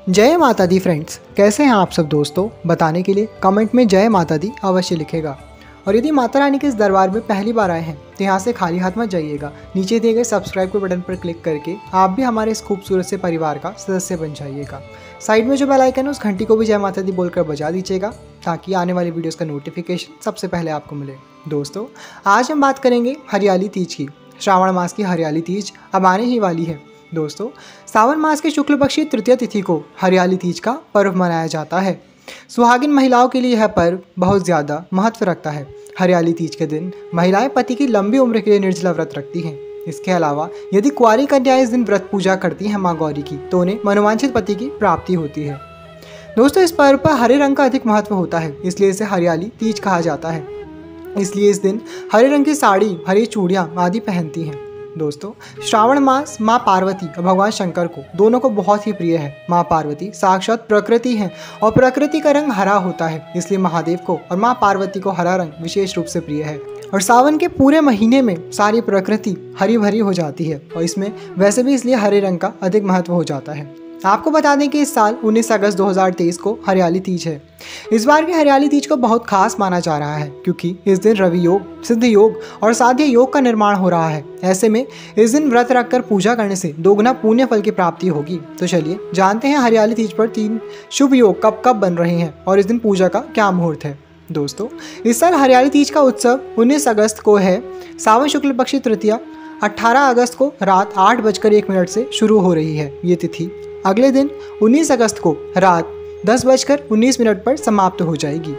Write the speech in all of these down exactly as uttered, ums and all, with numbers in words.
जय माता दी फ्रेंड्स, कैसे हैं आप सब दोस्तों। बताने के लिए कमेंट में जय माता दी अवश्य लिखेगा। और यदि माता रानी के इस दरबार में पहली बार आए हैं तो यहाँ से खाली हाथ मत जाइएगा। नीचे दिए गए सब्सक्राइब के बटन पर क्लिक करके आप भी हमारे इस खूबसूरत से परिवार का सदस्य बन जाइएगा। साइड में जो बेल आइकन है उस घंटी को भी जय माता दी बोलकर बजा दीजिएगा ताकि आने वाली वीडियोज़ का नोटिफिकेशन सबसे पहले आपको मिले। दोस्तों, आज हम बात करेंगे हरियाली तीज की। श्रावण मास की हरियाली तीज अब आने ही वाली है। दोस्तों, सावन मास के शुक्ल पक्षी तृतीय तिथि को हरियाली तीज का पर्व मनाया जाता है। सुहागिन महिलाओं के लिए यह पर्व बहुत ज़्यादा महत्व रखता है। हरियाली तीज के दिन महिलाएं पति की लंबी उम्र के लिए निर्जला व्रत रखती हैं। इसके अलावा यदि कुंवारी कन्याएं इस दिन व्रत पूजा करती हैं माँ गौरी की, तो उन्हें मनोवांछित पति की प्राप्ति होती है। दोस्तों, इस पर्व पर हरे रंग का अधिक महत्व होता है, इसलिए इसे हरियाली तीज कहा जाता है। इसलिए इस दिन हरे रंग की साड़ी, हरी चूड़ियाँ आदि पहनती हैं। दोस्तों, श्रावण मास माँ पार्वती और भगवान शंकर को दोनों को बहुत ही प्रिय है। माँ पार्वती साक्षात प्रकृति हैं और प्रकृति का रंग हरा होता है, इसलिए महादेव को और माँ पार्वती को हरा रंग विशेष रूप से प्रिय है। और सावन के पूरे महीने में सारी प्रकृति हरी भरी हो जाती है और इसमें वैसे भी इसलिए हरे रंग का अधिक महत्व हो जाता है। आपको बता दें कि इस साल उन्नीस अगस्त दो हज़ार तेईस को हरियाली तीज है। इस बार की हरियाली तीज को बहुत खास माना जा रहा है क्योंकि इस दिन रवि योग, सिद्ध योग और साध्य योग का निर्माण हो रहा है। ऐसे में इस दिन व्रत रखकर पूजा करने से दोगुना पुण्य फल की प्राप्ति होगी। तो चलिए जानते हैं हरियाली तीज पर तीन शुभ योग कब कब बन रहे हैं और इस दिन पूजा का क्या मुहूर्त है। दोस्तों, इस साल हरियाली तीज का उत्सव उन्नीस अगस्त को है। सावन शुक्ल पक्षी तृतीया अठारह अगस्त को रात आठ बजकर एक मिनट से शुरू हो रही है। ये तिथि अगले दिन उन्नीस अगस्त को रात दस बजकर उन्नीस मिनट पर समाप्त हो जाएगी।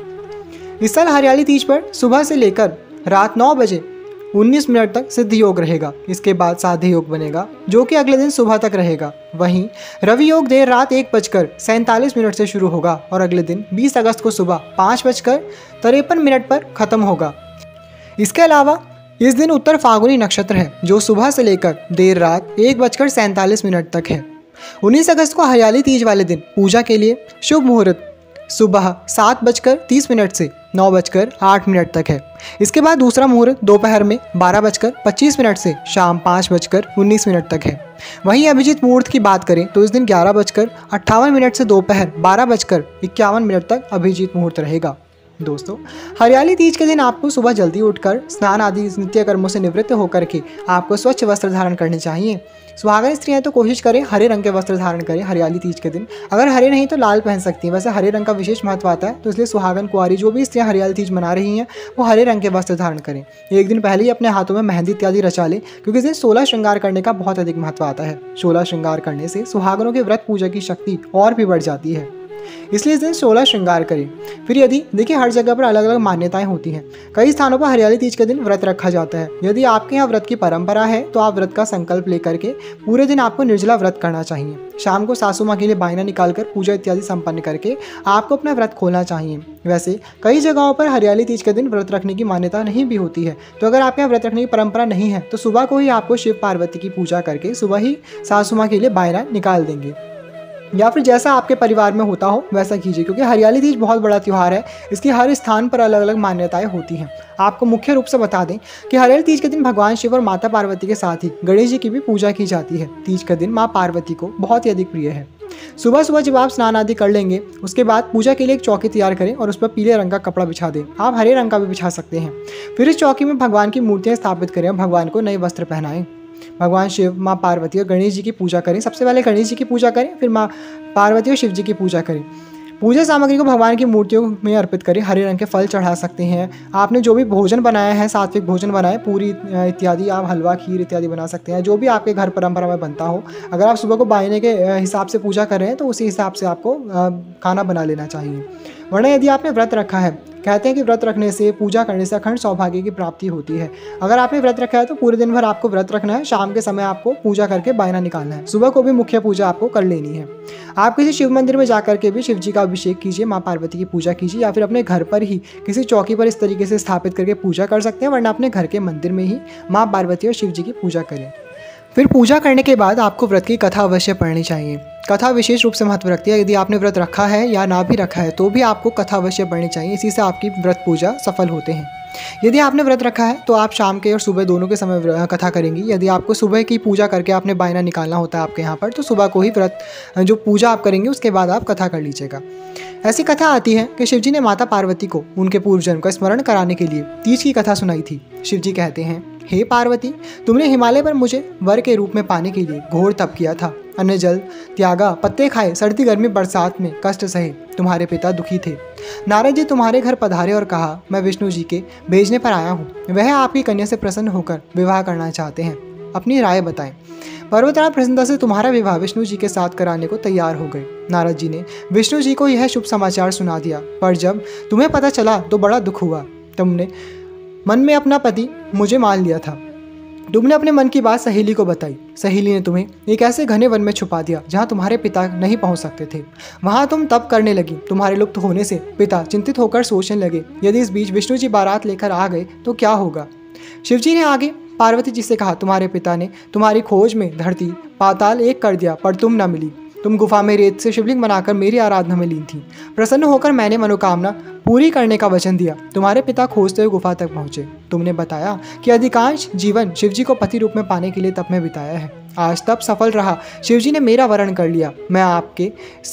इस साल हरियाली तीज पर सुबह से लेकर रात नौ बजे उन्नीस मिनट तक सिद्ध योग रहेगा। इसके बाद साध्य योग बनेगा जो कि अगले दिन सुबह तक रहेगा। वहीं रवि योग देर रात एक बजकर सैंतालीस मिनट से शुरू होगा और अगले दिन बीस अगस्त को सुबह पाँच बजकर तिरपन मिनट पर खत्म होगा। इसके अलावा इस दिन उत्तर फाल्गुनी नक्षत्र है जो सुबह से लेकर देर रात एक बजकर सैंतालीस मिनट तक है। उन्नीस अगस्त को हरियाली तीज वाले दिन पूजा के लिए शुभ मुहूर्त सुबह सात बजकर तीस मिनट से नौ बजकर आठ मिनट तक है। इसके बाद दूसरा मुहूर्त दोपहर में बारह बजकर पच्चीस मिनट से शाम पाँच बजकर उन्नीस मिनट तक है। वहीं अभिजीत मुहूर्त की बात करें तो इस दिन ग्यारह बजकर अट्ठावन मिनट से दोपहर बारह बजकर इक्यावन मिनट तक अभिजीत मुहूर्त रहेगा। दोस्तों, हरियाली तीज के दिन आपको सुबह जल्दी उठकर स्नान आदि नित्य कर्मों से निवृत्त होकर के आपको स्वच्छ वस्त्र धारण करने चाहिए। सुहागन स्त्रियां तो कोशिश करें हरे रंग के वस्त्र धारण करें हरियाली तीज के दिन। अगर हरे नहीं तो लाल पहन सकती हैं। वैसे हरे रंग का विशेष महत्व आता है, तो इसलिए सुहागन कुंवारी जो भी स्त्रियां हरियाली तीज मना रही हैं वो हरे रंग के वस्त्र धारण करें। एक दिन पहले ही अपने हाथों में मेहंदी इत्यादि रचा लें क्योंकि इस दिन सोलह श्रृंगार करने का बहुत अधिक महत्व आता है। सोलह श्रृंगार करने से सुहागनों के व्रत पूजा की शक्ति और भी बढ़ जाती है, इसलिए इस दिन सोलह श्रृंगार करें। फिर यदि देखिए हर जगह पर अलग अलग मान्यताएं होती हैं। कई स्थानों पर हरियाली तीज के दिन व्रत रखा जाता है। यदि आपके यहाँ व्रत की परंपरा है तो आप व्रत का संकल्प लेकर के पूरे दिन आपको निर्जला व्रत करना चाहिए। शाम को सासू माँ के लिए बायना निकालकर पूजा इत्यादि संपन्न करके आपको अपना व्रत खोलना चाहिए। वैसे कई जगहों पर हरियाली तीज के दिन व्रत रखने की मान्यता नहीं भी होती है, तो अगर आपके यहाँ व्रत रखने की परंपरा नहीं है तो सुबह को ही आपको शिव पार्वती की पूजा करके सुबह ही सासू माँ के लिए बायना निकाल देंगे, या फिर जैसा आपके परिवार में होता हो वैसा कीजिए। क्योंकि हरियाली तीज बहुत बड़ा त्यौहार है, इसकी हर स्थान पर अलग अलग मान्यताएं होती हैं। आपको मुख्य रूप से बता दें कि हरियाली तीज के दिन भगवान शिव और माता पार्वती के साथ ही गणेश जी की भी पूजा की जाती है। तीज का दिन माँ पार्वती को बहुत ही अधिक प्रिय है। सुबह सुबह जब आप स्नान आदि कर लेंगे उसके बाद पूजा के लिए एक चौकी तैयार करें और उस पर पीले रंग का कपड़ा बिछा दें। आप हरे रंग का भी बिछा सकते हैं। फिर इस चौकी में भगवान की मूर्तियाँ स्थापित करें और भगवान को नए वस्त्र पहनाएं। भगवान शिव, माँ पार्वती और गणेश जी की पूजा करें। सबसे पहले गणेश जी की पूजा करें, फिर माँ पार्वती और शिव जी की पूजा करें। पूजा सामग्री को भगवान की मूर्तियों में अर्पित करें। हरे रंग के फल चढ़ा सकते हैं। आपने जो भी भोजन बनाया है, सात्विक भोजन बनाए, पूरी इत्यादि, आप हलवा खीर इत्यादि बना सकते हैं, जो भी आपके घर परंपरा में बनता हो। अगर आप सुबह को बायने के हिसाब से पूजा कर रहे हैं तो उसी हिसाब से आपको खाना बना लेना चाहिए। वरना यदि आपने व्रत रखा है, कहते हैं कि व्रत रखने से, पूजा करने से अखंड सौभाग्य की प्राप्ति होती है। अगर आपने व्रत रखा है तो पूरे दिन भर आपको व्रत रखना है। शाम के समय आपको पूजा करके बायना निकालना है। सुबह को भी मुख्य पूजा आपको कर लेनी है। आप किसी शिव मंदिर में जाकर के भी शिव जी का अभिषेक कीजिए, माँ पार्वती की पूजा कीजिए, या फिर अपने घर पर ही किसी चौकी पर इस तरीके से स्थापित करके पूजा कर सकते हैं। वरना अपने घर के मंदिर में ही माँ पार्वती और शिव जी की पूजा करें। फिर पूजा करने के बाद आपको व्रत की कथा अवश्य पढ़नी चाहिए। कथा विशेष रूप से महत्व रखती है। यदि आपने व्रत रखा है या ना भी रखा है तो भी आपको कथा अवश्य पढ़नी चाहिए। इसी से आपकी व्रत पूजा सफल होते हैं। यदि आपने व्रत रखा है तो आप शाम के और सुबह दोनों के समय कथा करेंगी। यदि आपको सुबह की पूजा करके आपने बायना निकालना होता है आपके यहाँ पर, तो सुबह को ही व्रत जो पूजा आप करेंगे उसके बाद आप कथा कर लीजिएगा। ऐसी कथा आती है कि शिवजी ने माता पार्वती को उनके पूर्व जन्म का स्मरण कराने के लिए तीज की कथा सुनाई थी। शिवजी कहते हैं, हे पार्वती, तुमने हिमालय पर मुझे वर के रूप में पाने के लिए घोर तप किया था। अन्न जल त्यागा, पत्ते खाए, सर्दी गर्मी बरसात में कष्ट सहे। तुम्हारे पिता दुखी थे। नारद जी तुम्हारे घर पधारे और कहा, मैं विष्णु जी के भेजने पर आया हूँ। वह आपकी कन्या से प्रसन्न होकर विवाह करना चाहते हैं। अपनी राय बताएं। पर्वतराज प्रसन्नता से तुम्हारा विवाह विष्णु जी के साथ कराने को तैयार हो गए। नारद जी ने विष्णु जी को यह शुभ समाचार सुना दिया, पर जब तुम्हें पता चला तो बड़ा दुख हुआ। तुमने मन में अपना पति मुझे मान लिया था। तुमने अपने मन की बात सहेली को बताई। सहेली ने तुम्हें एक ऐसे घने वन में छुपा दिया जहाँ तुम्हारे पिता नहीं पहुँच सकते थे। वहाँ तुम तप करने लगी। तुम्हारे लुप्त होने से पिता चिंतित होकर सोचने लगे, यदि इस बीच विष्णु जी बारात लेकर आ गए तो क्या होगा। शिवजी ने आगे पार्वती जी से कहा, तुम्हारे पिता ने तुम्हारी खोज में धरती पाताल एक कर दिया, पर तुम न मिली। तुम गुफा में रेत से शिवलिंग बनाकर मेरी आराधना में लीन थी। प्रसन्न होकर मैंने मनोकामना पूरी करने का वचन दिया। तुम्हारे पिता खोजते हुए गुफा तक पहुंचे। तुमने बताया कि अधिकांश जीवन शिवजी को पति रूप में पाने के लिए तप में बिताया है। आज तप सफल रहा। शिवजी ने मेरा वरण कर लिया। मैं आपके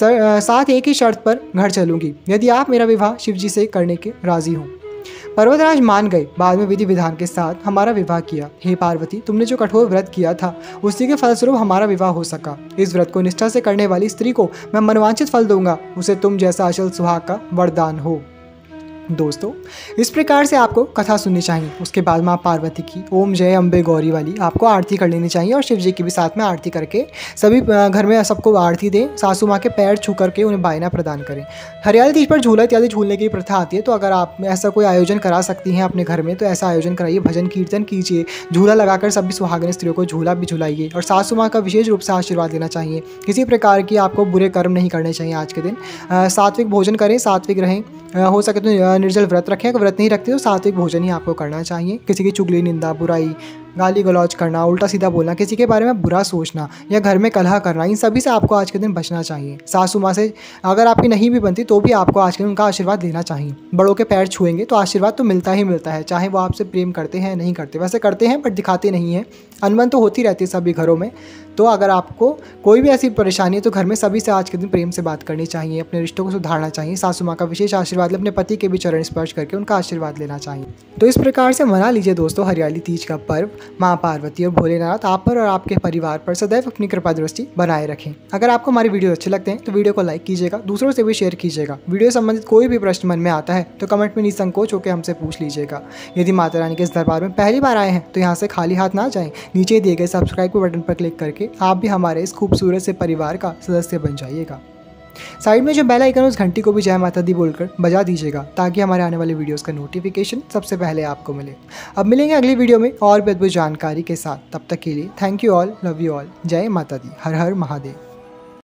साथ एक ही शर्त पर घर चलूंगी, यदि आप मेरा विवाह शिवजी से करने के राजी हो। पर्वतराज मान गए। बाद में विधि विधान के साथ हमारा विवाह किया। हे पार्वती, तुमने जो कठोर व्रत किया था उसी के फलस्वरूप हमारा विवाह हो सका। इस व्रत को निष्ठा से करने वाली स्त्री को मैं मनवांछित फल दूंगा। उसे तुम जैसा अचल सुहाग का वरदान हो। दोस्तों, इस प्रकार से आपको कथा सुननी चाहिए। उसके बाद माँ पार्वती की ओम जय अम्बे गौरी वाली आपको आरती कर लेनी चाहिए और शिव जी की भी साथ में आरती करके सभी घर में सबको आरती दें। सासू माँ के पैर छू करके उन्हें बायना प्रदान करें। हरियाली तीज पर झूला इत्यादि झूलने की प्रथा आती है, तो अगर आप ऐसा कोई आयोजन करा सकती हैं अपने घर में तो ऐसा आयोजन कराइए। भजन कीर्तन कीजिए, झूला लगाकर सभी सुहागिन स्त्रियों को झूला भी झुलाइए और सासू माँ का विशेष रूप से आशीर्वाद लेना चाहिए। किसी प्रकार की आपको बुरे कर्म नहीं करने चाहिए। आज के दिन सात्विक भोजन करें, सात्विक रहें, हो सके तो निर्जल व्रत रखें। अगर व्रत नहीं रखते तो सात्विक भोजन ही आपको करना चाहिए। किसी की चुगली, निंदा, बुराई, गाली गलौज करना, उल्टा सीधा बोलना, किसी के बारे में बुरा सोचना या घर में कलह करना, इन सभी से आपको आज के दिन बचना चाहिए। सासू माँ से अगर आपकी नहीं भी बनती तो भी आपको आज के दिन उनका आशीर्वाद लेना चाहिए। बड़ों के पैर छुएंगे तो आशीर्वाद तो मिलता ही मिलता है, चाहे वो आपसे प्रेम करते हैं नहीं करते। वैसे करते हैं बट दिखाते नहीं हैं। अनबन तो होती रहती है सभी घरों में। तो अगर आपको कोई भी ऐसी परेशानी है तो घर में सभी से आज के दिन प्रेम से बात करनी चाहिए, अपने रिश्तों को सुधारना चाहिए। सासू माँ का विशेष आशीर्वाद ले, अपने पति के भी चरण स्पर्श करके उनका आशीर्वाद लेना चाहिए। तो इस प्रकार से मना लीजिए दोस्तों हरियाली तीज का पर्व। माँ पार्वती और भोलेनाथ आप पर और आपके परिवार पर सदैव अपनी कृपा दृष्टि बनाए रखें। अगर आपको हमारे वीडियो अच्छे लगते हैं तो वीडियो को लाइक कीजिएगा, दूसरों से भी शेयर कीजिएगा। वीडियो संबंधित कोई भी प्रश्न मन में आता है तो कमेंट में निसंकोच होकर हमसे पूछ लीजिएगा। यदि माता रानी के इस दरबार में पहली बार आए हैं तो यहाँ से खाली हाथ ना जाएं। नीचे दिए गए सब्सक्राइब के बटन पर क्लिक करके आप भी हमारे इस खूबसूरत से परिवार का सदस्य बन जाइएगा। साइड में जो बेल आइकन उस घंटी को भी जय माता दी बोलकर बजा दीजिएगा ताकि हमारे आने वाले वीडियोस का नोटिफिकेशन सबसे पहले आपको मिले। अब मिलेंगे अगली वीडियो में और भी अद्भुत जानकारी के साथ। तब तक के लिए thank you all, love you all, जय माता दी, हर हर महादेव।